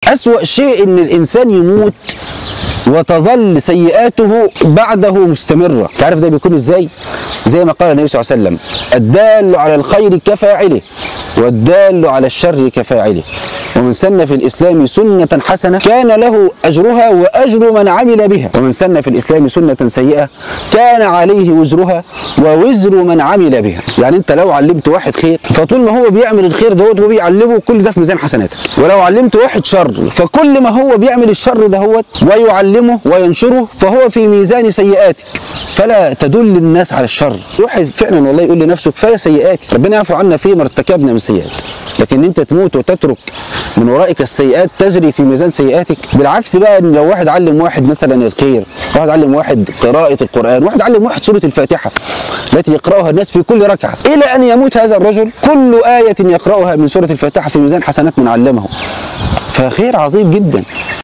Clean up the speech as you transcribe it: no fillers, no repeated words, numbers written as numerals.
أسوأ شيء إن الإنسان يموت وتظل سيئاته بعده مستمرة. تعرف ده بيكون ازاي؟ زي ما قال النبي صلى الله عليه وسلم: الدال على الخير كفاعله والدال على الشر كفاعله، ومن سن في الإسلام سنة حسنة كان له أجرها وأجر من عمل بها، ومن سن في الإسلام سنة سيئة كان عليه وزرها ووزر من عمل بها. يعني أنت لو علمت واحد خير فطول ما هو بيعمل الخير دوت وبيعلمه كل ده في ميزان حسناته، ولو علمت واحد شر فكل ما هو بيعمل الشر دهوت ويعلمه وينشره فهو في ميزان سيئاتك. فلا تدل الناس على الشر. واحد فعلا والله يقول لنفسه كفايه سيئاتي، ربنا يعفو عنا فيما ارتكبنا من سيئات، لكن انت تموت وتترك من ورائك السيئات تجري في ميزان سيئاتك. بالعكس بقى، ان لو واحد علم واحد مثلا الخير، واحد علم واحد قراءة القرآن، واحد علم واحد سورة الفاتحة التي يقرأها الناس في كل ركعة، إلى أن يموت هذا الرجل كل آية يقرأها من سورة الفاتحة في ميزان حسنات من علمه، فخير عظيم جدا.